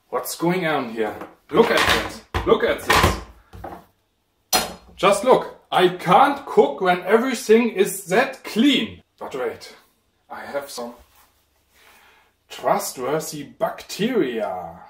What's going on here? Look at this. Look at this. Just look. I can't cook when everything is that clean. But wait, I have some trustworthy bacteria.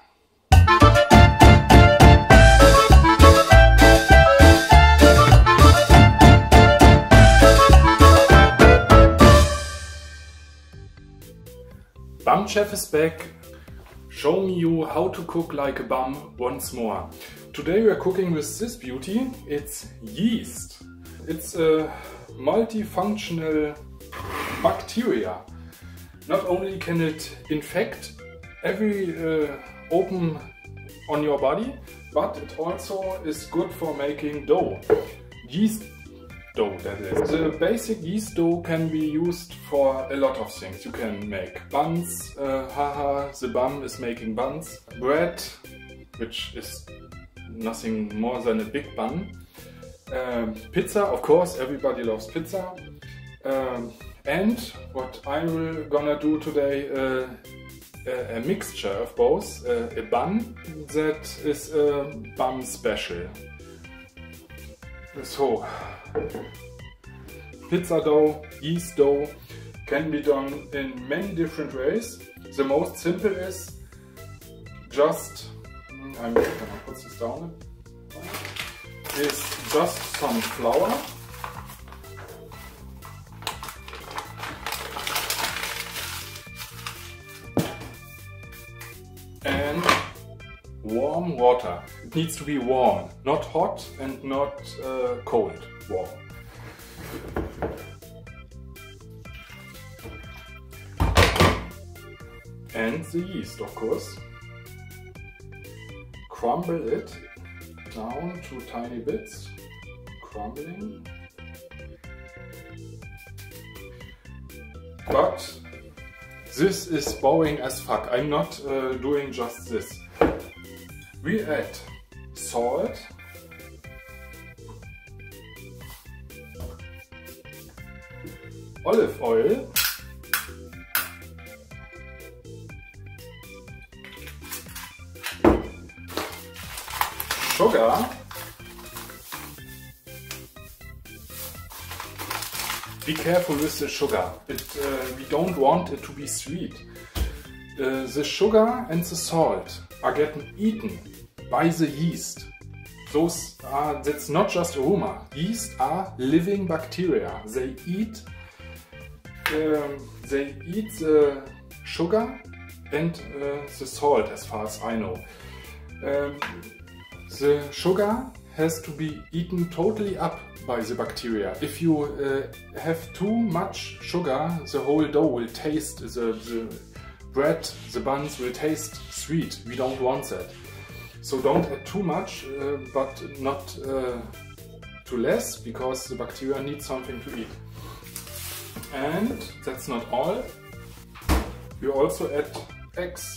Bum Chef is back. Show me you how to cook like a bum once more. Today we are cooking with this beauty. It's yeast. It's a multifunctional bacteria. Not only can it infect every open on your body, but it also is good for making dough. Yeast dough, that is. The basic yeast dough can be used for a lot of things. You can make buns, haha, the bum is making buns. Bread, which is nothing more than a big bun. Pizza, of course, everybody loves pizza. And what I'm gonna do today, a mixture of both. A bun that is a bum special. So, pizza dough, yeast dough can be done in many different ways. The most simple is just, I'm gonna put this down, is just some flour. And warm water. It needs to be warm, not hot and not cold, warm. And the yeast, of course. Crumble it down to tiny bits, crumbling. But this is boring as fuck. I'm not doing just this. We add salt, olive oil, sugar, be careful with the sugar. We don't want it to be sweet. The sugar and the salt are getting eaten by the yeast. That's not just aroma. Yeast are living bacteria. They eat the sugar and the salt, as far as I know. The sugar has to be eaten totally up by the bacteria. If you have too much sugar, the whole dough will taste, the bread, the buns will taste sweet. We don't want that. So don't add too much, but not too less, because the bacteria need something to eat. And that's not all. We also add eggs.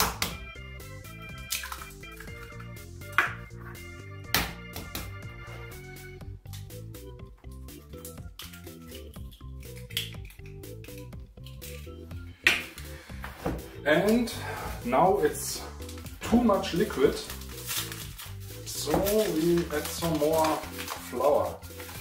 And now it's too much liquid, so we add some more flour.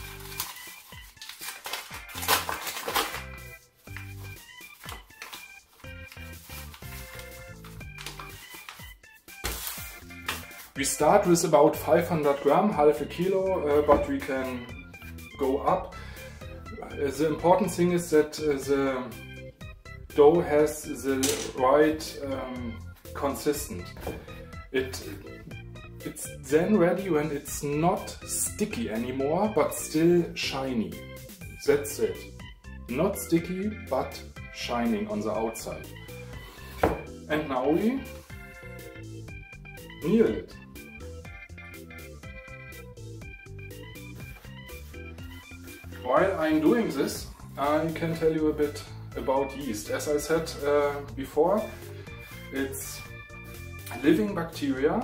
We start with about 500 gram, half a kilo, but we can go up. The important thing is that the dough has the right consistence. It's then ready when it's not sticky anymore, but still shiny. That's it. Not sticky, but shining on the outside. And now we knead it. While I'm doing this, I can tell you a bit about yeast. As I said before, it's living bacteria,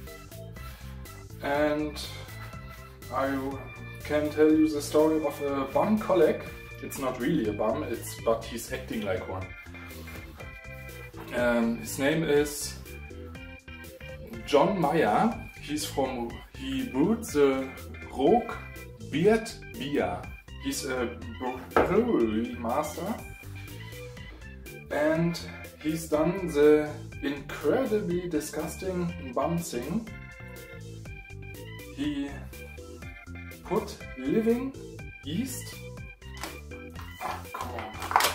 and I can tell you the story of a bum colleague. It's not really a bum, but he's acting like one. His name is John Mayer. He brewed the Rogue Beard Beer. He's a brewery master, and he's done the incredibly disgusting bum thing. He put living yeast. Oh, come on.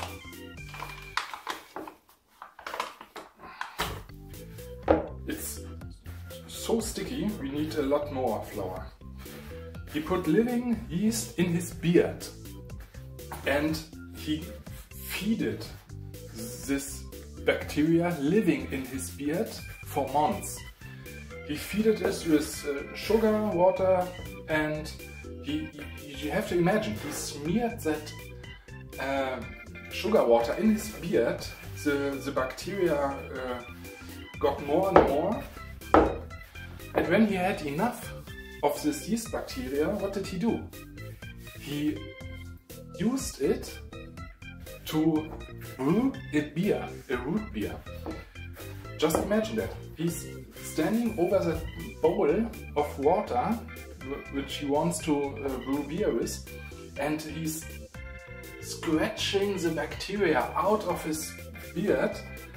It's so sticky, we need a lot more flour. He put living yeast in his beard and he feeded this bacteria living in his beard for months. He feeded it with sugar, water, and you have to imagine, he smeared that sugar water in his beard. The bacteria got more and more, and when he had enough of this yeast bacteria, what did he do? He used it to brew a beer, a root beer. Just imagine that. He's standing over the bowl of water which he wants to brew beer with, and he's scratching the bacteria out of his beard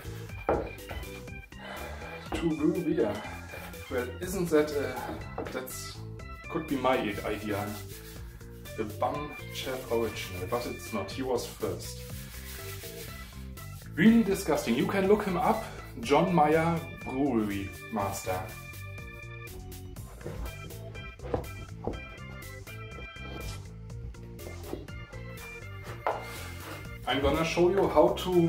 to brew beer. Well, isn't that that's could be my idea? The Bum Chef original, but it's not. He was first. Really disgusting. You can look him up. John Mayer Brewery Master. I'm gonna show you how to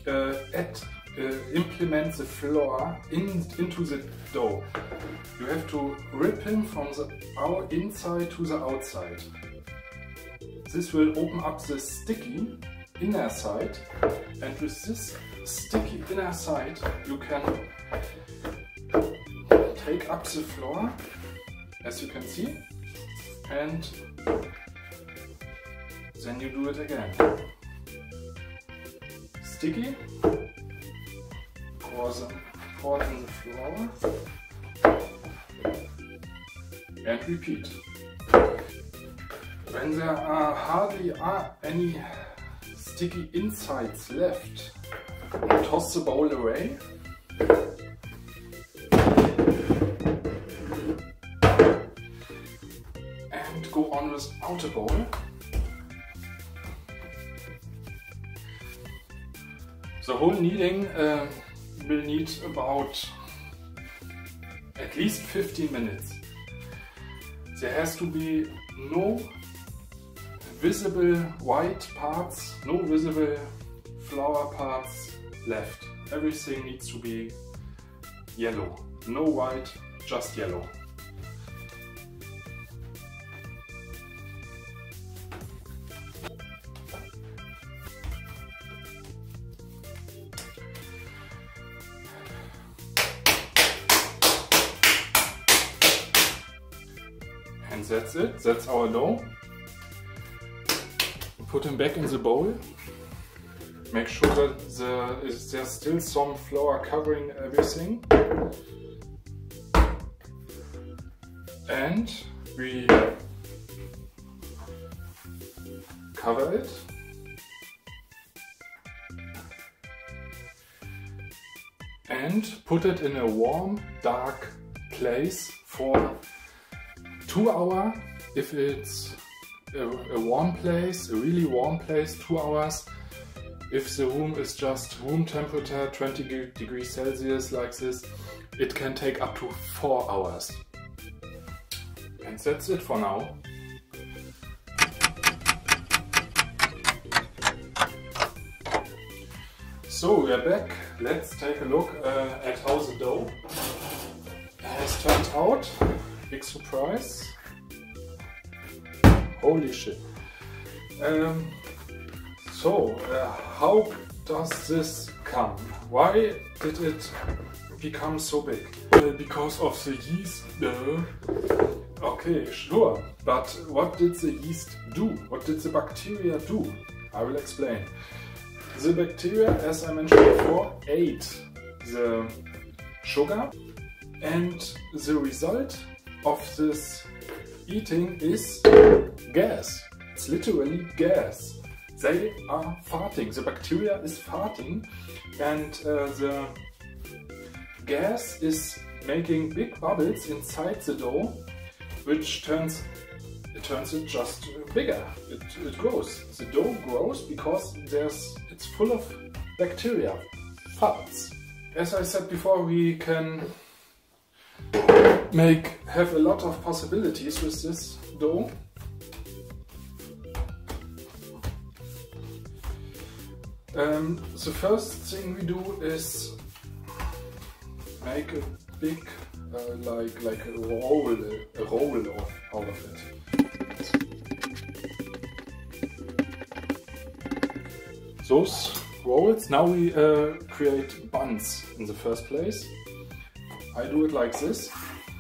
implement the flour into the dough. You have to rip him from the inside to the outside. This will open up the sticky inner side, and with this sticky inner side you can take up the flour, as you can see, and then you do it again. Sticky, pour in the flour, and repeat. When there are hardly any sticky insides left, toss the bowl away. And go on with outer bowl. The whole kneading will need about at least 15 minutes. There has to be no visible white parts, no visible flour parts left. Everything needs to be yellow. No white, just yellow. And that's it, that's our dough. Put him back in the bowl. Make sure that there's still some flour covering everything. And we cover it. And put it in a warm, dark place for 2 hours. If it's a warm place, a really warm place, 2 hours. If the room is just room temperature, 20 degrees Celsius like this, it can take up to 4 hours. And that's it for now. So we are back. Let's take a look at how the dough has turned out. Big surprise. Holy shit. How does this come? Why did it become so big? Because of the yeast. Okay, sure. But what did the yeast do? What did the bacteria do? I will explain. The bacteria, as I mentioned before, ate the sugar And the result of this eating is gas. It's literally gas. They are farting. The bacteria is farting, and the gas is making big bubbles inside the dough, which turns it just bigger. It grows. The dough grows because it's full of bacteria, farts. As I said before, we can have a lot of possibilities with this dough. The first thing we do is make a big like a roll out of it. Those rolls, now we create buns in the first place. I do it like this.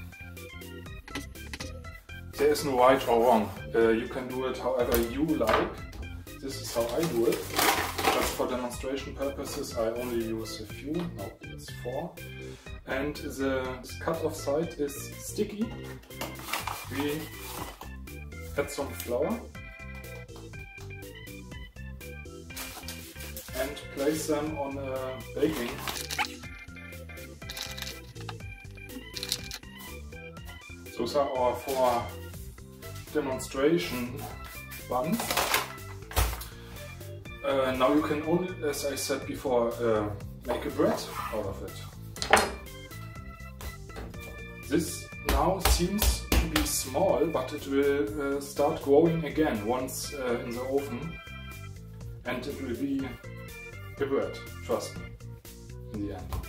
There is no right or wrong. You can do it however you like. This is how I do it. Just for demonstration purposes, I only use a few. No, it's 4. And the cut-off side is sticky. We add some flour and place them on a baking. Those are our 4 demonstration buns. Now you can only, as I said before, make a bread out of it. This now seems to be small, but it will start growing again once in the oven, and it will be a bread, trust me, in the end.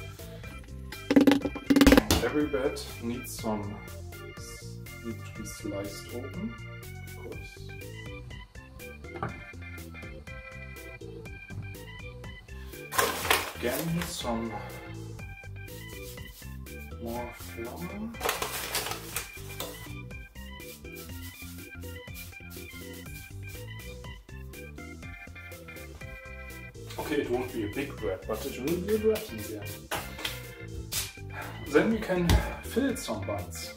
Every bread needs to be sliced open, of course. Again, some more flour. Okay, it won't be a big bread, but it will be a bread in the end. Then we can fill some buns.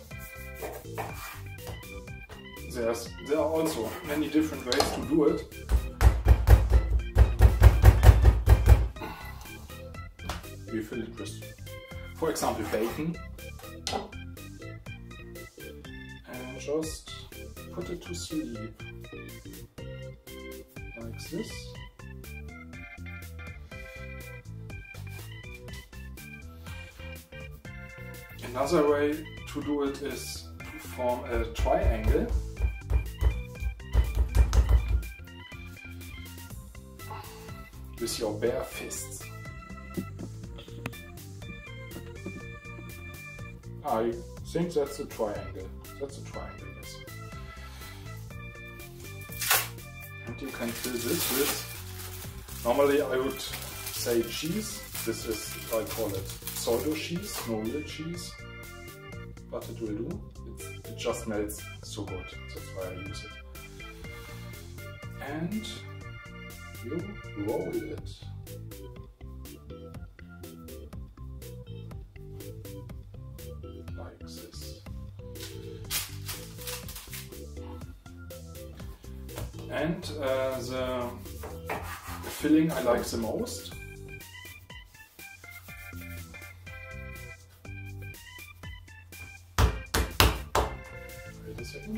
There are also many different ways to do it. We fill it with, for example, bacon, and just put it to sleep, like this. Another way to do it is to form a triangle. With your bare fists. I think that's a triangle. That's a triangle, yes. And you can fill this with, normally I would say cheese. This is, I call it pseudo cheese, no real cheese. But it will do. It just melts so good. That's why I use it. And you roll it. Like this. And the filling I like the most. Wait a second.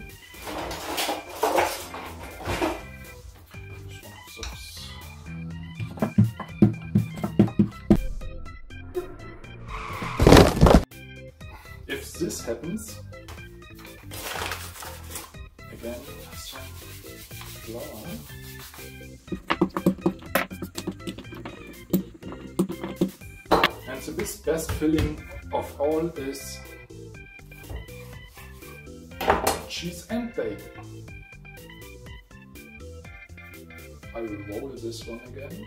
If this happens, again some flour. And the best filling of all is cheese and bacon. I will roll this one again.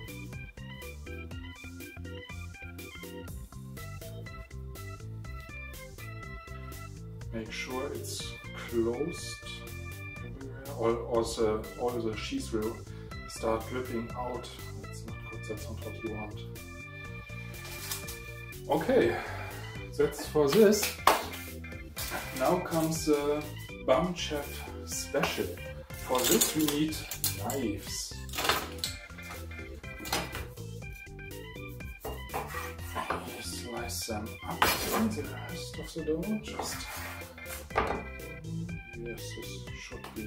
Make sure it's closed everywhere, or all the cheese will start dripping out. That's not good, that's not what you want. Okay, that's for this. Now comes the Bum Chef Special. For this we need knives. Slice them up in the rest of the dough. Just yes, this should be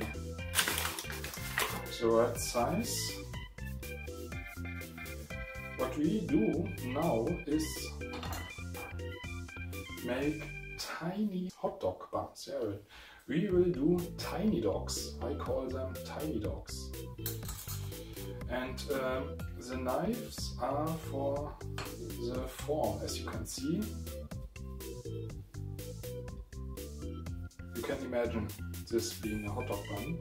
the right size. What we do now is make tiny hot dog buns. Yeah, we will do tiny dogs. I call them tiny dogs. And the knives are for the form, as you can see. You can imagine this being a hot dog bun.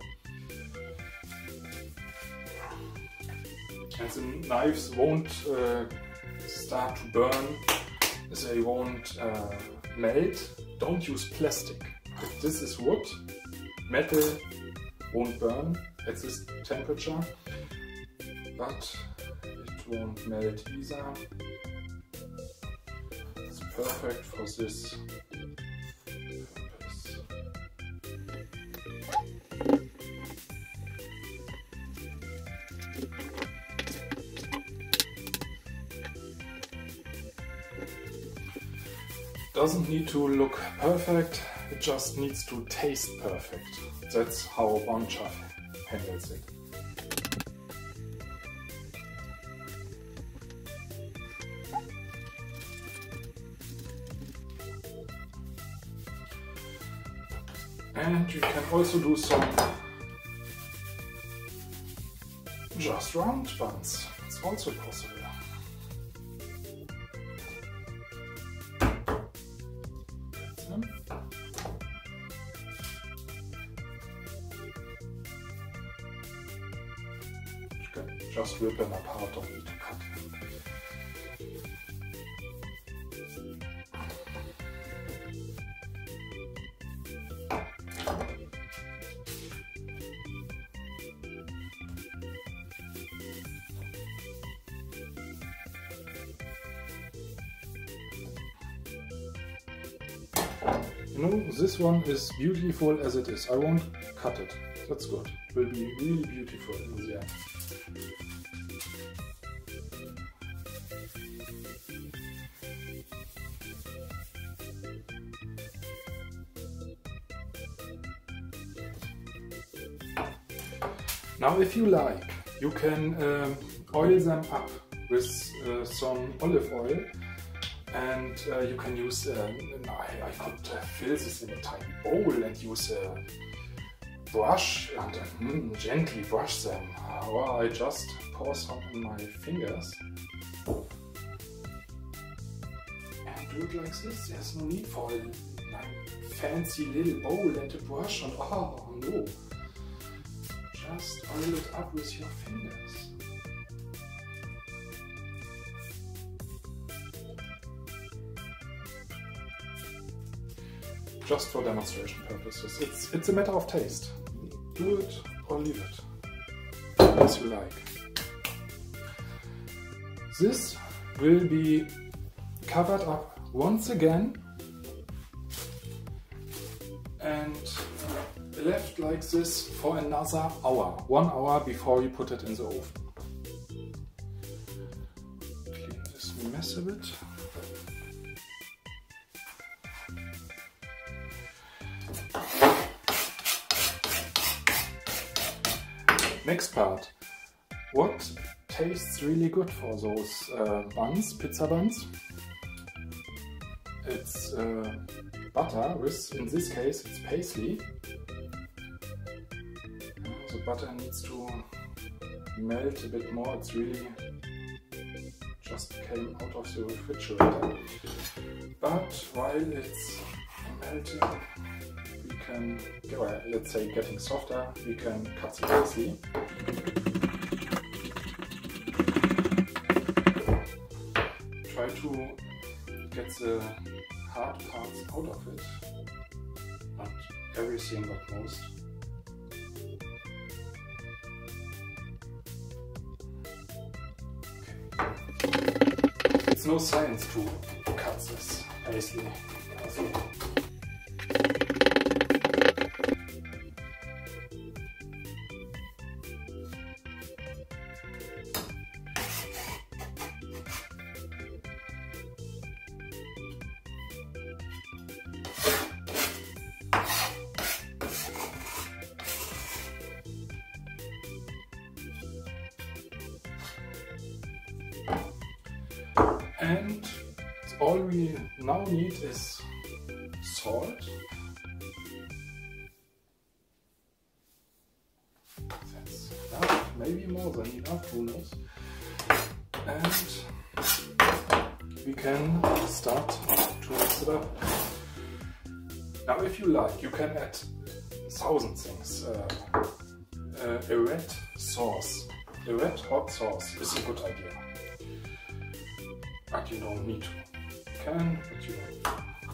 And the knives won't start to burn, they won't melt. Don't use plastic. If this is wood, metal won't burn at this temperature, but it won't melt either. It's perfect for this purpose. Doesn't need to look perfect, it just needs to taste perfect. That's how Bum Chef handles it. And you can also do some just round buns. It's also possible. Just rip them apart, don't need to cut them. You know, this one is beautiful as it is. I won't cut it. That's good. It will be really beautiful in the end. Now if you like, you can oil them up with some olive oil, and you can use, I could fill this in a tiny bowl and use a brush and gently brush them, or I just pour some in my fingers and do it like this. There's no need for a fancy little bowl and a brush and oh no. Just oil it up with your fingers. Just for demonstration purposes. It's a matter of taste. Do it or leave it, as you like. This will be covered up once again and left like this for another hour. 1 hour before you put it in the oven. Clean this mess a bit. Next part. What tastes really good for those buns, pizza buns? It's butter with, in this case, it's paisley. The butter needs to melt a bit more. It's really just came out of the refrigerator. But while it's melting, we can, well, let's say getting softer, we can cut the paisley. Try to get the hard parts out of it. Not everything, but most. It's no science to cut this. paisley. Also, and all we now need is salt. That's enough, maybe more than enough, who knows. And we can start to mix it up. Now if you like, you can add 1,000 things. A red sauce, a red hot sauce is a good idea. But you don't need to. You can, but you don't.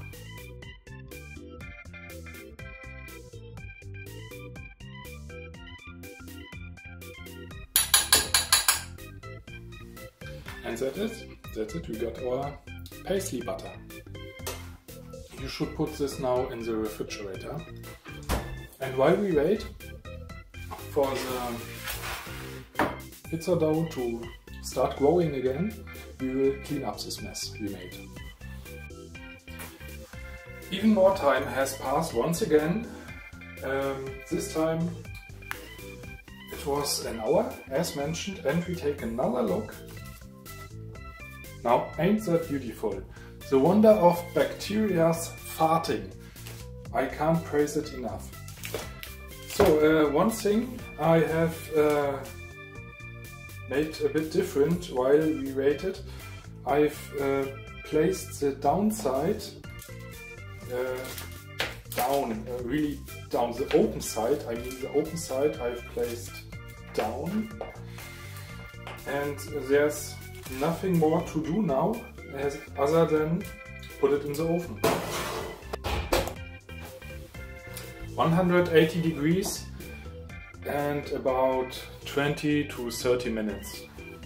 And that's it, we got our paisley butter. You should put this now in the refrigerator. And while we wait for the pizza dough to start growing again, we will clean up this mess we made. Even more time has passed once again. This time it was an hour as mentioned, and we take another look. Now ain't that beautiful? The wonder of bacteria's farting. I can't praise it enough. So one thing I have made a bit different while we waited. I've placed the downside down, really down, the open side. I mean the open side I've placed down, and there's nothing more to do now other than put it in the oven. 180 degrees and about 20 to 30 minutes.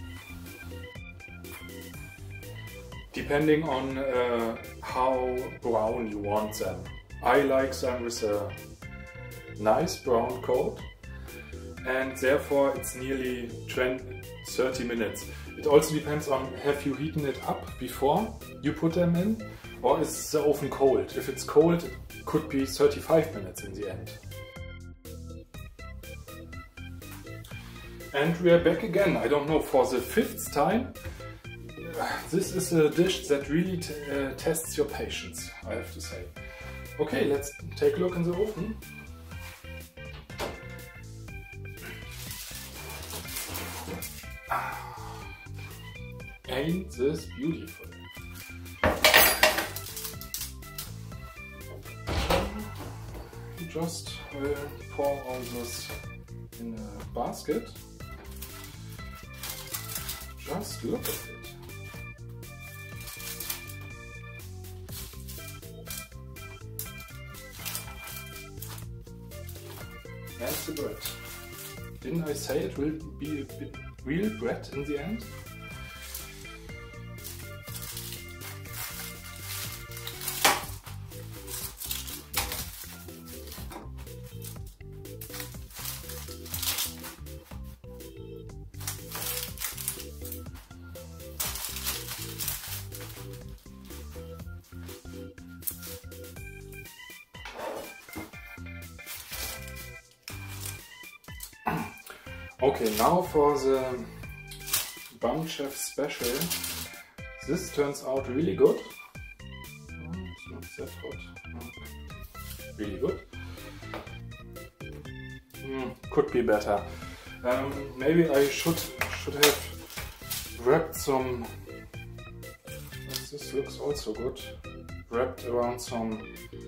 Depending on how brown you want them. I like them with a nice brown coat, and therefore it's nearly 30 minutes. It also depends on, have you heated it up before you put them in, or is the oven cold? If it's cold, it could be 35 minutes in the end. And we are back again, I don't know, for the 5th time. This is a dish that really tests your patience, I have to say. Okay, let's take a look in the oven. Ain't this beautiful? You just pour all this in a basket. Just look at it. And the bread. Didn't I say it will be a bit real bread in the end? Okay, now for the Bum Chef special. This turns out really good. Oh, it's not that hot. Oh, really good. Could be better. Maybe I should have wrapped some. This looks also good. Wrapped around some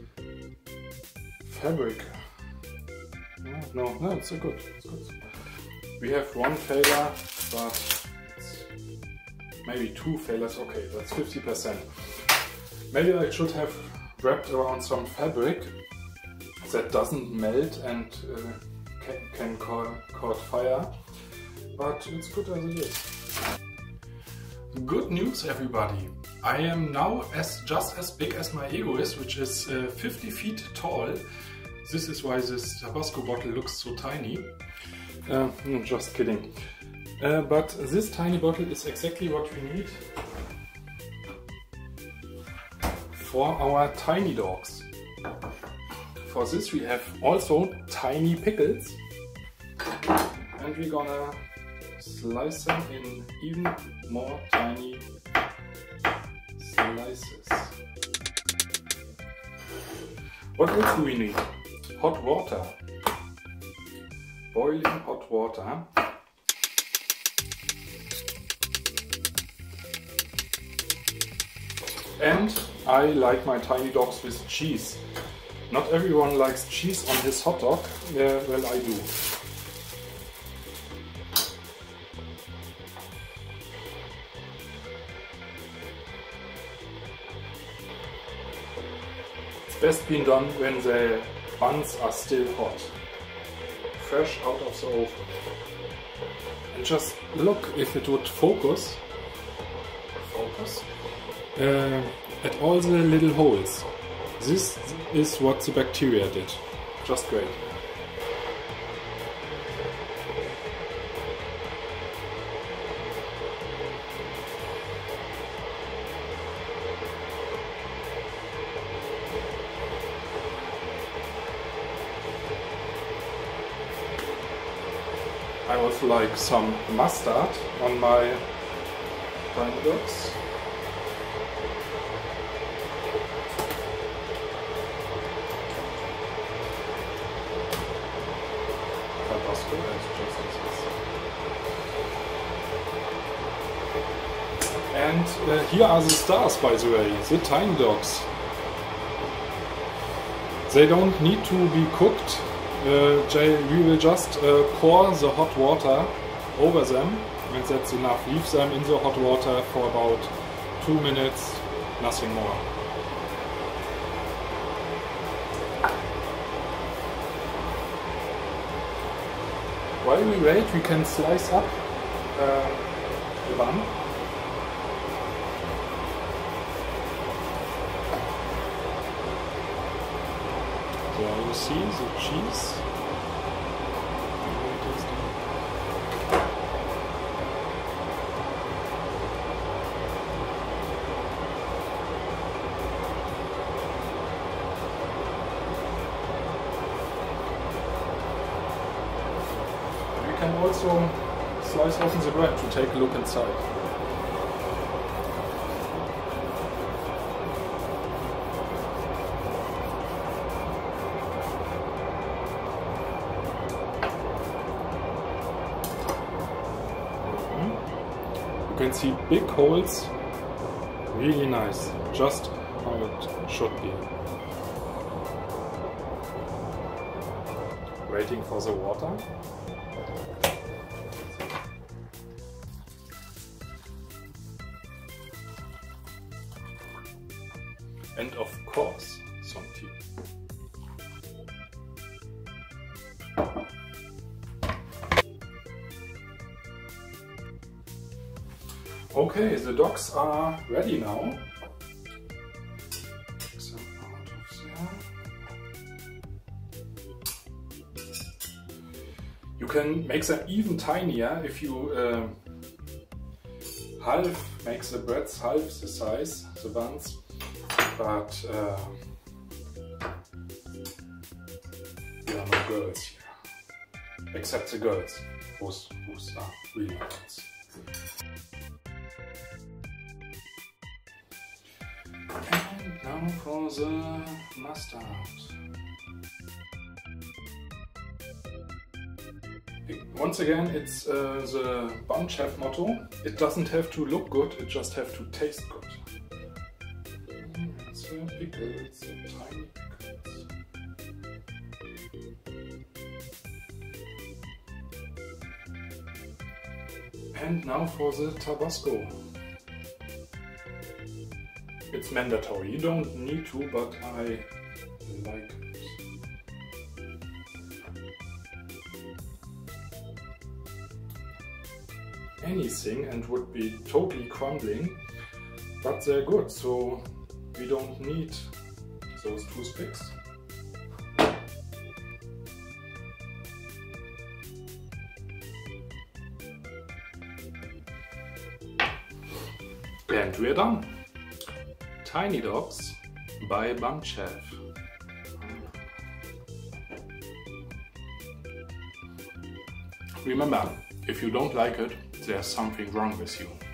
fabric. No, it's so good. It's good. We have one failure, but it's maybe 2 failures. Okay, that's 50%. Maybe I should have wrapped around some fabric that doesn't melt and can caught fire, but it's good as it is. Good news, everybody! I am now just as big as my ego is, which is 50 feet tall. This is why this Tabasco bottle looks so tiny. No, just kidding. But this tiny bottle is exactly what we need for our tiny dogs. For this we have also tiny pickles, and we're gonna slice them in even more tiny slices. What else do we need? Hot water. Boiling hot water. And I like my tiny dogs with cheese. Not everyone likes cheese on his hot dog. Well, I do. It's best being done when the buns are still hot. Fresh out of the oven. And just look if it would focus. At all the little holes. This is what the bacteria did. Just great. I also like some mustard on my tiny dogs. And here are the stars, by the way, the tiny dogs. They don't need to be cooked. We will just pour the hot water over them, and that's enough. Leave them in the hot water for about 2 minutes, nothing more. While we wait, we can slice up the bun. There you see the cheese. You can also slice open the bread to take a look inside. You can see big holes, really nice, just how it should be. Waiting for the water. And of course, some tea. Okay, the dogs are ready now. Take some out of there. You can make them even tinier if you make the breads half the size, the buns, but there are no girls here, except the girls, whose are really girls. And now for the mustard. Once again, it's the Bun Chef motto. It doesn't have to look good, it just have to taste good. It's a pickle, it's a tiny pickles. And now for the Tabasco. It's mandatory, you don't need to, but I like it. anything and would be totally crumbling, but they're good, so we don't need those toothpicks. And we're done. Tiny Dogs by Bum Chef. Remember, if you don't like it, there's something wrong with you.